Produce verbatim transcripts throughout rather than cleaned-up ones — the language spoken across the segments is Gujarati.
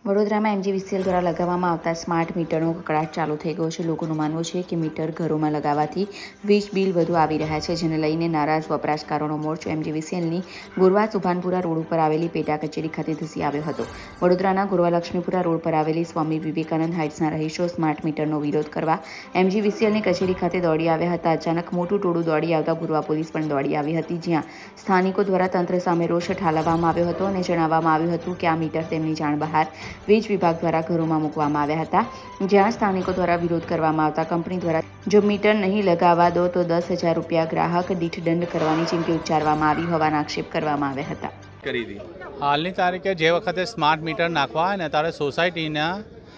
વડોદરામાં એમજીવીસીએલ દ્વારા લગાવવામાં આવતા સ્માર્ટ મીટરનો કકળાટ ચાલુ થઈ ગયો છે। લોકોનું માનવું છે કે મીટર ઘરોમાં લગાવવાથી વીજ બિલ વધુ આવી રહ્યા છે, જેને લઈને નારાજ વપરાશકારોનો મોરચો એમજીવીસીએલની ગોરવા સુભાનપુરા રોડ ઉપર આવેલી પેટા કચેરી ખાતે ધસી આવ્યો હતો। વડોદરાના ગોરવા લક્ષ્મીપુરા રોડ પર આવેલી સ્વામી વિવેકાનંદ હાઇટ્સના રહીશો સ્માર્ટ મીટરનો વિરોધ કરવા એમજીવીસીએલની કચેરી ખાતે દોડી આવ્યા હતા। અચાનક મોટું ટોળું દોડી આવતા ગોરવા પોલીસ પણ દોડી આવી હતી, જ્યાં સ્થાનિકો દ્વારા તંત્ર સામે રોષ ઠાલવવામાં આવ્યો હતો અને જણાવવામાં આવ્યું હતું કે આ મીટર તેમની જાણ બહાર વીજ વિભાગ દ્વારા ઘરોમાં મૂકવામાં આવ્યા હતા, જ્યાં સ્થાનિકો દ્વારા વિરોધ કરવામાં આવતા કંપની દ્વારા જો મીટર નહીં લગાવવા દો તો દસ હજાર રૂપિયા ગ્રાહક દીઠ દંડ કરવાની ચીમકી ઉચ્ચારવામાં આવી હોવાના આક્ષેપ કરવામાં આવ્યા હતા। હાલની તારીખે જે વખતે સ્માર્ટ મીટર નાખવા હોય ને ત્યારે સોસાયટીના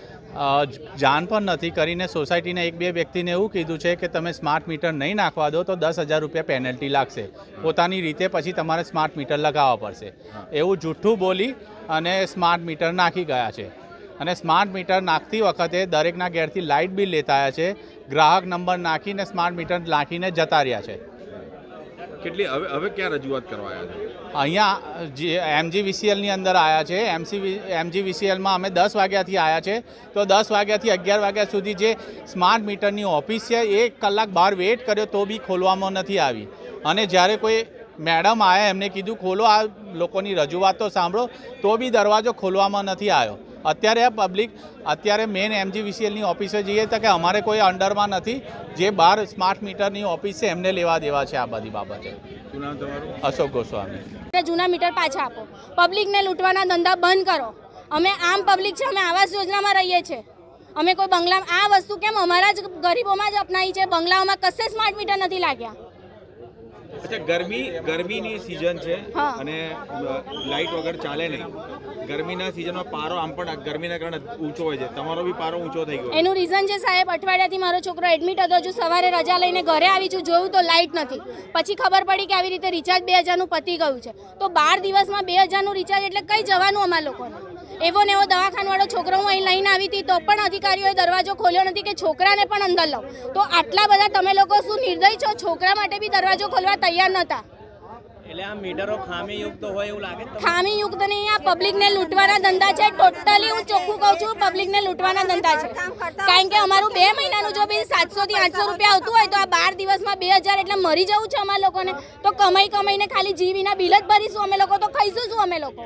જાણ પણ નથી કરીને સોસાયટીના એક બે વ્યક્તિને એવું કીધું છે કે તમે સ્માર્ટ મીટર નહીં નાખવા દો તો દસ હજાર રૂપિયા પેનલ્ટી લાગશે, પોતાની રીતે પછી તમારે સ્માર્ટ મીટર લગાવવા પડશે, એવું જૂઠું બોલી અને સ્માર્ટ મીટર નાખી ગયા છે। અને સ્માર્ટ મીટર નાખતી વખતે દરેકના ઘેરથી લાઇટ બિલ લેતા આવ્યા છે, ગ્રાહક નંબર નાખીને સ્માર્ટ મીટર નાખીને જતા રહ્યા છે। કેટલી હવે હવે ક્યાં રજૂઆત કરવા આવ્યા છે? અહીંયા એમજીવીસીએલની અંદર આવ્યા છે। એમસી એમજીવીસીએલમાં અમે દસ વાગ્યાથી આવ્યા છે, તો દસ વાગ્યાથી અગિયાર વાગ્યા સુધી જે સ્માર્ટ મીટરની ઓફિસ છે એક કલાક બહાર વેઇટ કર્યો તો બી ખોલવામાં નથી આવી। અને જ્યારે કોઈ મેડમ આવ્યા એમને કીધું ખોલો, આ લોકોની રજૂઆત તો સાંભળો, તો બી દરવાજો ખોલવામાં નથી આવ્યો। અત્યારે આ પબ્લિક અત્યારે મેઇન એમજીવીસીએલની ઓફિસે જઈએ તો કે અમારે કોઈ અંડરમાં નથી, જે બહાર સ્માર્ટ મીટરની ઓફિસ છે એમને લેવા દેવા છે આ બધી બાબતે। શું નામ તમારું? અશોક ગોસ્વામી। જૂના મીટર પાછા આપો, પબ્લિકને લૂંટવાના ધંધા બંધ કરો। અમે આમ પબ્લિક છે, અમે આવાસ યોજનામાં રહીએ છીએ, અમે કોઈ બંગલા આ વસ્તુ કેમ અમારા જ ગરીબોમાં જ અપનાવી છે, બંગલાઓમાં કશે સ્માર્ટ મીટર નથી લાગ્યા। અચ્છા, ગરમી ગરમીની સિઝન છે અને લાઇટ વગર ચાલે નહીં। ગરમીના સિઝનમાં પારો આમ પણ ગરમીના કારણે ઊંચો હોય છે, તમારો બી પારો ઊંચો થઈ ગયો। એનું રીઝન છે સાહેબ, અઠવાડિયાથી મારો છોકરો એડમિટ હતો, જો સવારે રજા લઈને ઘરે આવી છું, જોયું તો લાઇટ નથી, પછી ખબર પડી કે આવી રીતે રિચાર્જ બે હજારનું પતી ગયું છે। તો બાર દિવસમાં બે હજારનું રિચાર્જ એટલે કઈ જવાનું અમારા લોકોને? એવો ને એવો દવાખાનાવાળો છોકરો હું અહીં લઈને આવી હતી તો પણ અધિકારીઓએ દરવાજો ખોલ્યો નથી કે છોકરાને પણ અંદર લો। તો આટલા બધા તમે લોકો શું નિર્દય છો? છોકરા માટે બી દરવાજો ખોલવા તૈયાર નહોતા। એટલે આ મીટરો ખામીયુક્ત હોય એવું લાગે? ખામીયુક્ત નહીં, આ પબ્લિકને લૂંટવાના ધંધા છે। ટોટલી હું ચોખ્ખું કહું છું, પબ્લિકને લૂંટવાના ધંધા છે। કારણ કે અમારું બે મહિનાનું જો બિલ સાતસો થી આઠસો રૂપિયા આવતું હોય તો આ બાર દિવસમાં બે હજાર એટલે મરી જવું છે અમારા લોકોને। તો કમાઈ કમાઈને ખાલી જીવીના બિલ જ ભરીશું અમે લોકો, તો ખાઈશું શું અમે લોકો?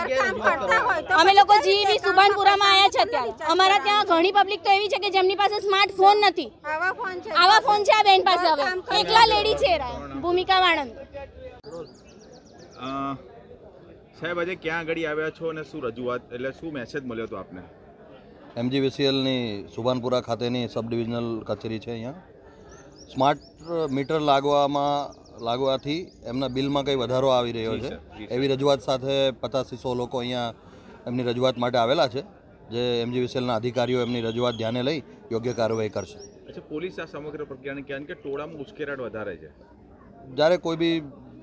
અમે લોકો જીવી સુભાનપુરામાં આવ્યા છે અત્યારે, અમારા ત્યાં ઘણી પબ્લિક તો એવી છે કે જેમની પાસે સ્માર્ટફોન નથી, આવા ફોન છે આ બેન પાસે। હવે એકલા લેડી છે ભૂમિકા વાળંદ। સાહેબ, આજે ક્યાં આગળ આવ્યા છો અને શું રજૂઆત એટલે શું મેસેજ મળ્યો હતો આપને? એમજીવીસીએલની સુભાનપુરા ખાતેની સબ ડિવિઝનલ કચેરી છે। અહીંયા સ્માર્ટ મીટર લાગવામાં લાગવાથી એમના બિલમાં કંઈ વધારો આવી રહ્યો છે એવી રજૂઆત સાથે પચાસથી સો લોકો અહીંયા એમની રજૂઆત માટે આવેલા છે, જે એમજીવીસીએલના અધિકારીઓ એમની રજૂઆત ધ્યાને લઈ યોગ્ય કાર્યવાહી કરશે। અચ્છા, પોલીસ આ સમગ્ર પ્રક્રિયાને કારણ કે ટોળામાં ઉશ્કેરાટ વધારે છે, જ્યારે કોઈ બી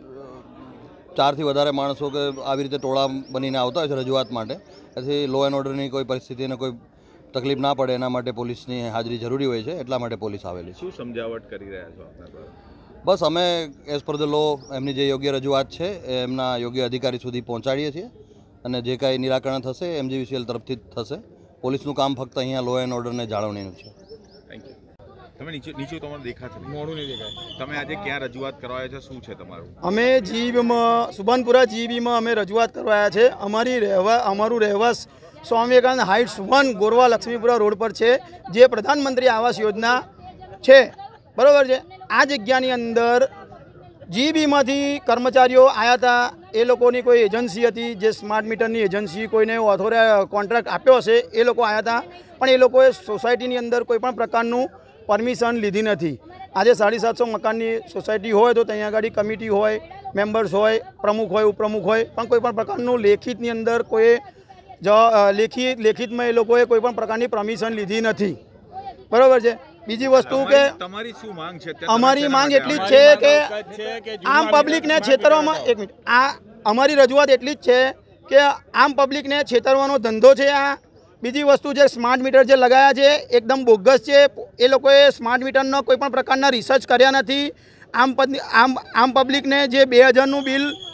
ચારથી વધારે માણસો કે આવી રીતે ટોળા બનીને આવતા હોય છે રજૂઆત માટે, તેથી લો એન્ડ ઓર્ડરની કોઈ પરિસ્થિતિને કોઈ તકલીફ ના પડે એના માટે પોલીસની હાજરી જરૂરી હોય છે, એટલા માટે પોલીસ આવેલી છે। શું સમજાવટ કરી રહ્યા છો આપના દ્વારા? બસ અમે એઝ પર ધ લો એમની જે યોગ્ય રજૂઆત છે એ એમના યોગ્ય અધિકારી સુધી પહોંચાડીએ છીએ અને જે કાંઈ નિરાકરણ થશે એમજીવીસીએલ તરફથી જ થશે। પોલીસનું કામ ફક્ત અહીંયા લો એન્ડ ઓર્ડરને જાળવણીનું છે। Thank you. તમે નીચે નીચે તમારું દેખાશે મોડું નહીં દેખાય। તમે આજે ક્યાં રજૂઆત કરવા આવ્યા છો, શું છે તમારું? અમે જીબીમાં સુભાનપુરા જીબીમાં અમે રજૂઆત કરવા આવ્યા છે। અમારી રહેવા અમારું રહેવાસ Swami Vivekananda Heights one Gorwa Laxmipura road પર છે, જે પ્રધાનમંત્રી આવાસ યોજના છે, બરાબર છે। આ જગ્યાની અંદર જીબીમાંથી કર્મચારીઓ આવ્યા હતા, એ લોકોની કોઈ એજન્સી હતી, જે સ્માર્ટ મીટરની એજન્સી કોઈને ઓથોરે કોન્ટ્રાક્ટ આપ્યો હશે, એ લોકો આવ્યા હતા, પણ એ લોકોએ સોસાયટીની અંદર કોઈ પણ પ્રકારનું પરમિશન લીધી નથી। આજે સાડી સાતસો મકાનની સોસાયટી હોય તો ત્યાં આગળ કમિટી હોય, મેમ્બર્સ હોય, પ્રમુખ હોય, ઉપપ્રમુખ હોય, પણ કોઈ પણ પ્રકારનું લેખિતની અંદર કોઈ લેખિત લેખિતમાં એ લોકોએ કોઈ પણ પ્રકારની પરમિશન લીધી નથી, બરાબર છે। બીજી વસ્તુ કે તમારી શું માંગ છે? અમારી માંગ એટલી જ છે કે આમ પબ્લિકને છેતરવામાં એક મિનિટ આ અમારી રજૂઆત એટલી જ છે કે આમ પબ્લિકને છેતરવાનો ધંધો છે આ। બીજી વસ્તુ જે સ્માર્ટ મીટર જે લગાવ્યા છે એકદમ બોગસ છે, એ લોકોએ સ્માર્ટ મીટરનો કોઈ પણ પ્રકારના રિસર્ચ કર્યા નથી। આમ આમ આમ પબ્લિકને જે બે હજારનું બિલ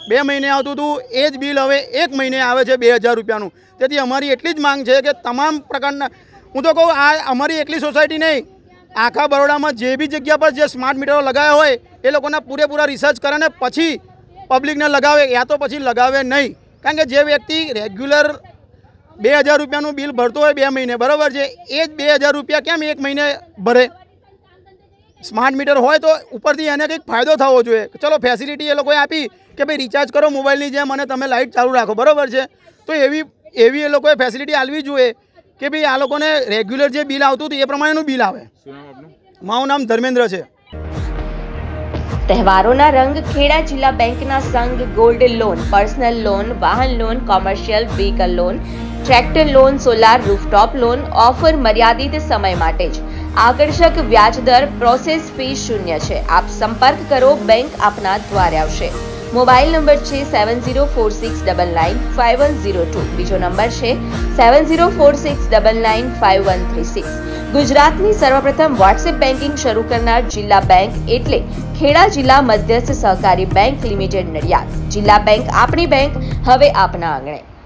બે મહિને આવતું હતું એ જ બિલ હવે એક મહિને આવે છે બે હજાર રૂપિયાનું. તેથી અમારી એટલી જ માંગ છે કે તમામ પ્રકારના, હું તો કહું આ અમારી એટલી સોસાયટી નહીં, આખા બરોડામાં જે બી જગ્યા પર જે સ્માર્ટ મીટરો લગાવ્યા હોય એ લોકોના પૂરેપૂરા રિસર્ચ કરે ને પછી પબ્લિકને લગાવે, યા તો પછી લગાવે નહીં. કારણ કે જે વ્યક્તિ રેગ્યુલર બે હજાર રૂપિયાનું બિલ ભરતો હોય બે મહિને, બરાબર છે, એ જ બે હજાર રૂપિયા કેમ એક મહિને ભરે? સ્માર્ટ મીટર હોય તો ઉપરથી એને કંઈક ફાયદો થવો જોઈએ. ચલો ફેસિલિટી એ લોકોએ આપી કે ભાઈ રિચાર્જ કરો મોબાઈલની જેમ અને તમે લાઇટ ચાલુ રાખો, બરાબર છે, તો એવી એવી એ લોકોએ ફેસિલિટી આપવી જોઈએ કે ભાઈ આ લોકોને રેગ્યુલર જે બિલ આવતું હતું એ પ્રમાણેનું બિલ આવે. મારું નામ ધર્મેન્દ્ર છે. તહેવારોના રંગ ખેડા જિલ્લા બેંકના સંઘ ગોલ્ડ લોન, પર્સનલ લોન, વાહન loan, commercial vehicle loan, tractor loan, solar rooftop loan offer મર્યાદિત સમય માટે જ. આકર્ષક વ્યાજ દર, પ્રોસેસ ફી શૂન્ય છે. આપ સંપર્ક કરો, બેંક આપના દ્વારે આવશે. મોબાઈલ નંબર છે seven zero four six double nine five one zero two. બીજો નંબર છે seven zero four six double nine five one three six. ગુજરાતની સર્વપ્રથમ વોટ્સએપ બેન્કિંગ શરૂ કરનાર જિલ્લા બેંક એટલે ખેડા જિલ્લા મધ્યસ્થ સહકારી બેંક લિમિટેડ નડિયાદ. જિલ્લા બેંક આપણી બેંક, હવે આપના આંગણે.